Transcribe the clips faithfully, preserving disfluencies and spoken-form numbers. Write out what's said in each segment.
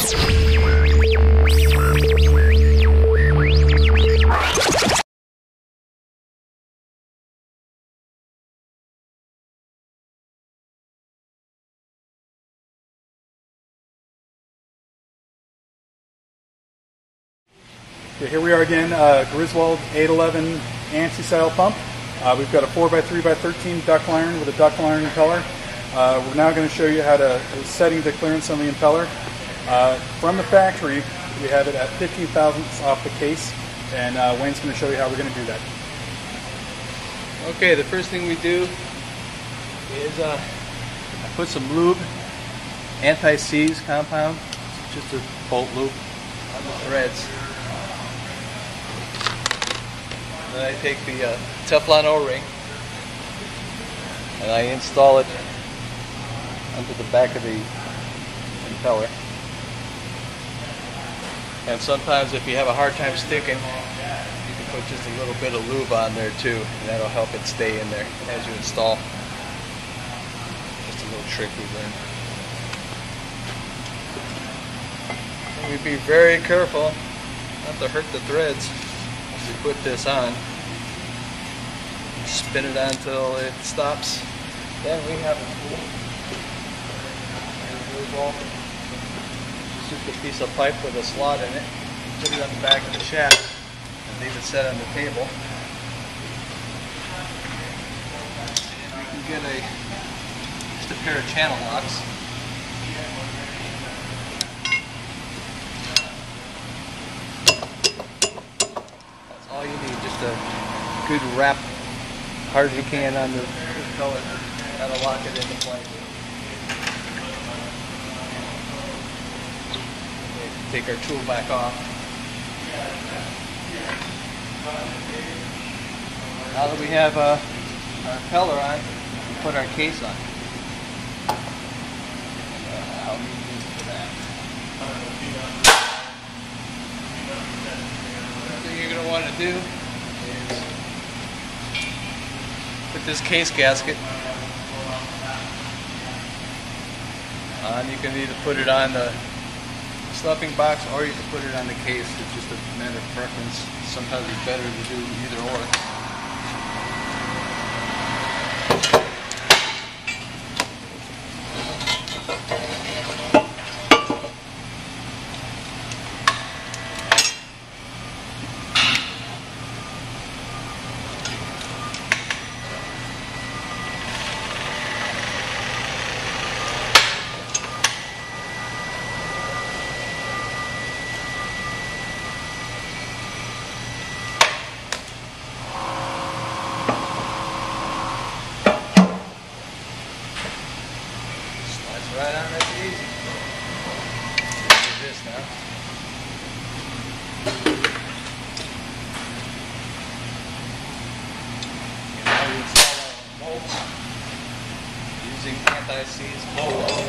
Okay, here we are again, uh, Griswold eight eleven ANSI style pump. Uh, we've got a four by three by thirteen ductile iron with a ductile iron impeller. Uh, we're now going to show you how to setting the clearance on the impeller. Uh, from the factory, we have it at fifteen thousandths off the case, and uh, Wayne's going to show you how we're going to do that. Okay, the first thing we do is uh, I put some lube, anti-seize compound, just a bolt lube, on the threads. Then I take the uh, Teflon O-ring and I install it onto the back of the impeller. And sometimes if you have a hard time sticking, you can put just a little bit of lube on there too, and that'll help it stay in there as you install. Just a little trick we learned. And we be very careful not to hurt the threads. We put this on, spin it on until it stops. Then we have a tool. Just a piece of pipe with a slot in it. Put it on the back of the shaft and leave it set on the table. And we can get a just a pair of channel locks. All you need, just a good wrap, hard as you can on the impeller. That'll lock it into place. Okay, take our tool back off. Now that we have uh, our impeller on, we put our case on. Uh, how easy for that? You're going to want to do is put this case gasket on. You can either put it on the stuffing box or you can put it on the case. It's just a matter of preference. Sometimes it's better to do either or. Right on, that's easy. Let's do this now. And now we install our bolts using anti-seize bolts.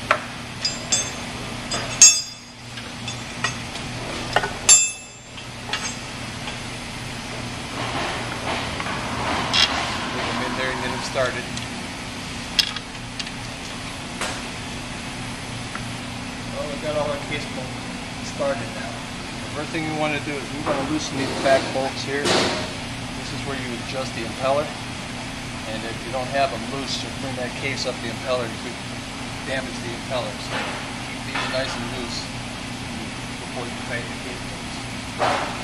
Put them in there and get them started. Got all our case bolts started now. The first thing you want to do is we want to loosen these back bolts here. This is where you adjust the impeller, and if you don't have them loose, you'll bring that case up the impeller and you could damage the impeller. So keep these nice and loose before you tighten the case bolts.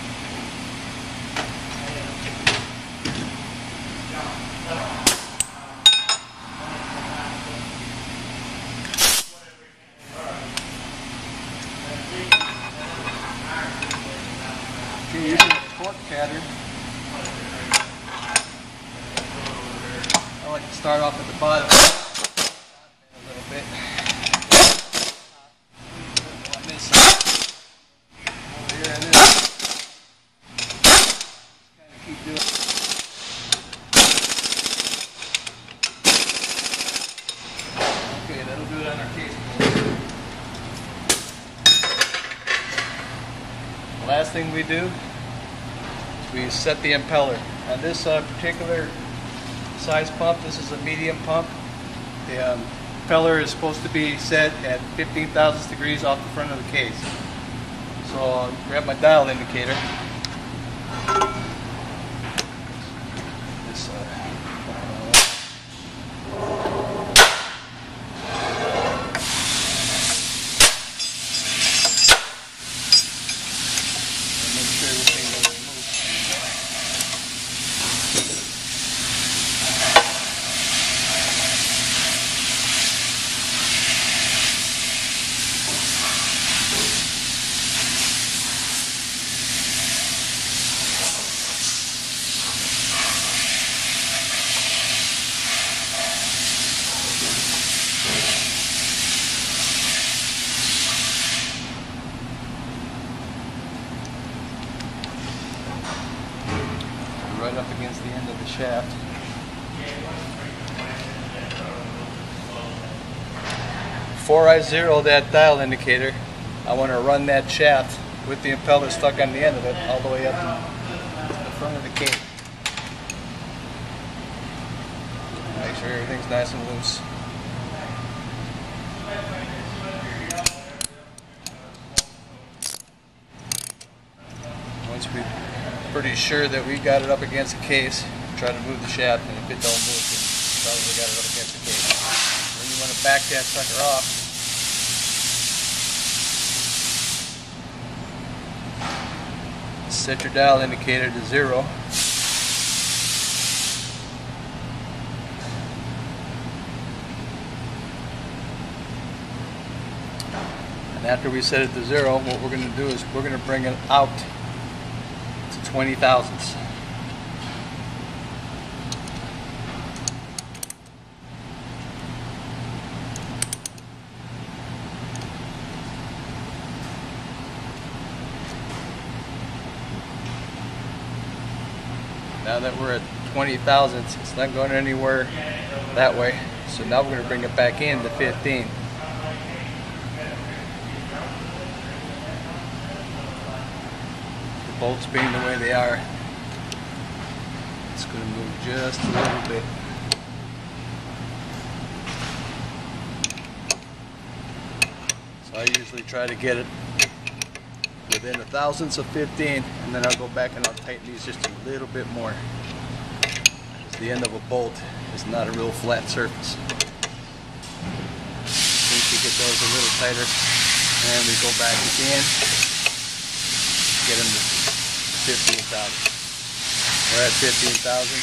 Using a torque pattern, I like to start off at the bottom a little bit. On this side. Over here and this. Just kind of keep doing it. Okay, that'll do it on our case board. The last thing we do is we set the impeller. On this uh, particular size pump, this is a medium pump. The, um, impeller is supposed to be set at fifteen thousandths degrees off the front of the case. So I'll grab my dial indicator. This, uh, make sure everything doesn't move. Right up against the end of the shaft. Before I zero that dial indicator, I want to run that shaft with the impeller stuck on the end of it all the way up to the front of the case. Make sure everything's nice and loose. Once we're pretty sure that we got it up against the case, try to move the shaft, and if it don't move, then probably got it up against the case. Then you want to back that sucker off. Set your dial indicator to zero. And after we set it to zero, what we're going to do is we're going to bring it out to twenty thousandths. Now that we're at twenty thousandths, it's not going anywhere that way. So now we're going to bring it back in to fifteen. The bolts being the way they are, it's going to move just a little bit. So I usually try to get it within a thousandths of fifteen, and then I'll go back and I'll tighten these just a little bit more. Because the end of a bolt is not a real flat surface. Once you get those a little tighter, and we go back again, get them to fifteen thousand. We're at fifteen thousand.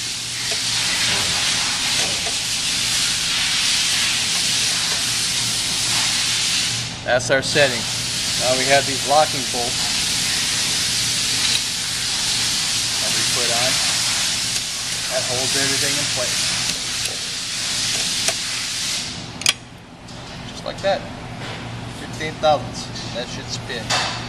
That's our setting. Now we have these locking bolts that we put on. That holds everything in place. Just like that. fifteen thousandths. That should spin.